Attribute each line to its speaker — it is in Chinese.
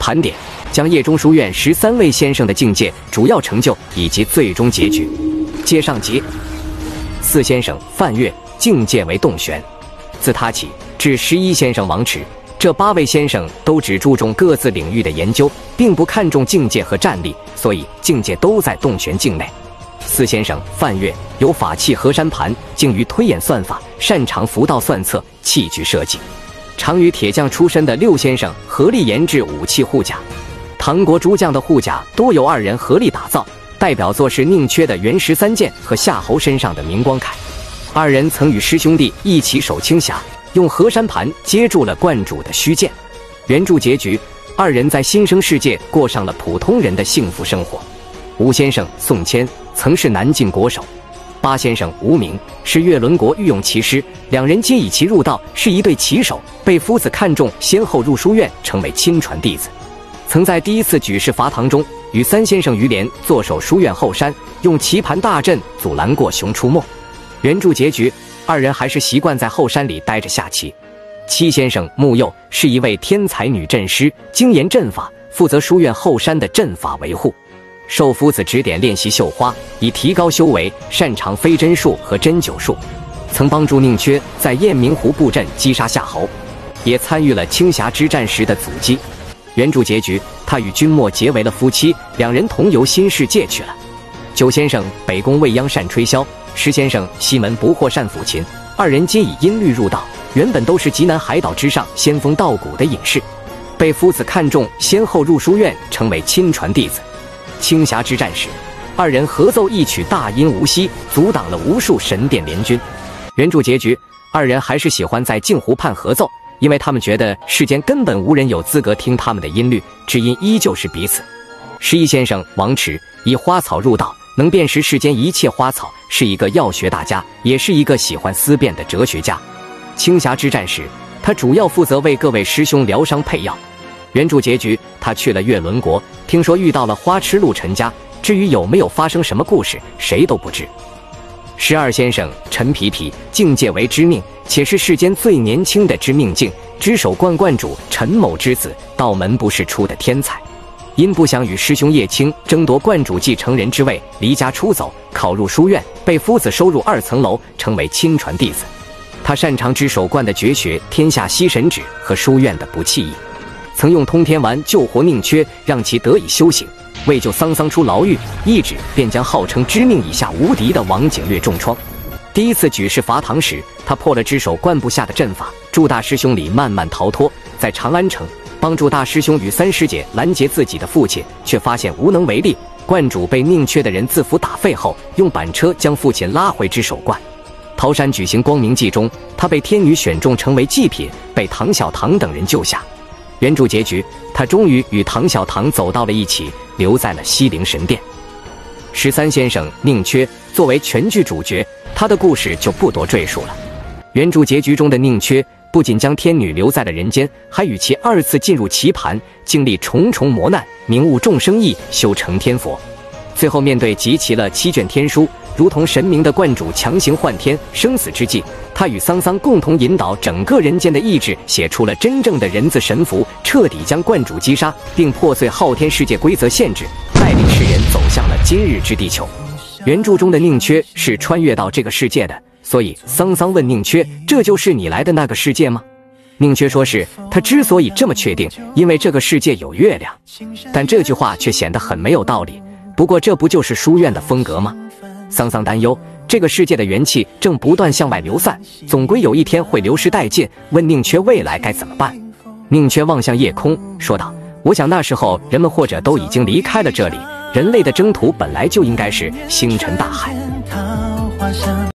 Speaker 1: 盘点将叶中书院13位先生的境界、主要成就以及最终结局。接上集，4先生范晔境界为洞玄，自他起至11先生王迟，这8位先生都只注重各自领域的研究，并不看重境界和战力，所以境界都在洞玄境内。4先生范晔有法器河山盘，精于推演算法，擅长符道算策、器具设计。常与铁匠出身的6先生合力研制武器护甲。唐国诸将的护甲多由2人合力打造，代表作是宁缺的元13剑和夏侯身上的明光铠。2人曾与师兄弟一起守青霞，用河山盘接住了观主的虚剑。原著结局，2人在新生世界过上了普通人的幸福生活。5先生宋谦曾是南晋国手，8先生吴明是越伦国御用骑师，2人皆以其入道，是一对棋手，被夫子看中，先后入书院，成为亲传弟子。曾在第1次举世伐唐中，与3先生于连坐守书院后山，用棋盘大阵阻拦过熊出没。原著结局，2人还是习惯在后山里待着下棋。7先生穆佑是一位天才女阵师，精研阵法，负责书院后山的阵法维护。受夫子指点练习绣花，以提高修为，擅长飞针术和针灸术，曾帮助宁缺在雁鸣湖布阵击杀夏侯，也参与了青霞之战时的阻击。原著结局，他与君莫结为了夫妻，2人同游新世界去了。9先生北宫未央善吹箫，10先生西门不惑善抚琴，2人皆以音律入道，原本都是极南海岛之上仙风道骨的隐士，被夫子看中，先后入书院，成为亲传弟子。青霞之战时，2人合奏一曲大音无息，阻挡了无数神殿联军。原著结局，2人还是喜欢在镜湖畔合奏，因为他们觉得世间根本无人有资格听他们的音律，只因依旧是彼此。11先生王迟以花草入道，能辨识世间一切花草，是一个药学大家，也是一个喜欢思辨的哲学家。青霞之战时，他主要负责为各位师兄疗伤配药。原著结局，他去了越伦国，听说遇到了花痴陆陈家，至于有没有发生什么故事，谁都不知。12先生陈皮皮境界为知命，且是世间最年轻的知命境，知守观观主陈某之子，道门不世出的天才。因不想与师兄叶青争夺观主继承人之位，离家出走，考入书院，被夫子收入2层楼，成为亲传弟子。他擅长知守观的绝学天下吸神指和书院的不弃意，曾用通天丸救活宁缺，让其得以修行。为救桑桑出牢狱，一指便将号称知命以下无敌的王景略重创。第1次举世伐唐时，他破了只手灌不下的阵法，助大师兄李慢慢逃脱，在长安城帮助大师兄与3师姐拦截自己的父亲，却发现无能为力。观主被宁缺的人自府打废后，用板车将父亲拉回只手观。桃山举行光明祭中，他被天女选中成为祭品，被唐小唐等人救下。原著结局，他终于与唐小唐走到了一起，留在了西陵神殿。13先生宁缺作为全剧主角，他的故事就不多赘述了。原著结局中的宁缺不仅将天女留在了人间，还与其2次进入棋盘，经历重重磨难，明悟众生意，修成天佛。最后面对集齐了7卷天书，如同神明的观主强行换天，生死之际，他与桑桑共同引导整个人间的意志，写出了真正的人字神符，彻底将观主击杀，并破碎昊天世界规则限制，带领世人走向了今日之地球。原著中的宁缺是穿越到这个世界的，所以桑桑问宁缺：“这就是你来的那个世界吗？”宁缺说是，他之所以这么确定，因为这个世界有月亮。但这句话却显得很没有道理。不过这不就是书院的风格吗？桑桑担忧，这个世界的元气正不断向外流散，总归有一天会流失殆尽，问宁缺未来该怎么办。宁缺望向夜空，说道：“我想那时候人们或者都已经离开了这里，人类的征途本来就应该是星辰大海。”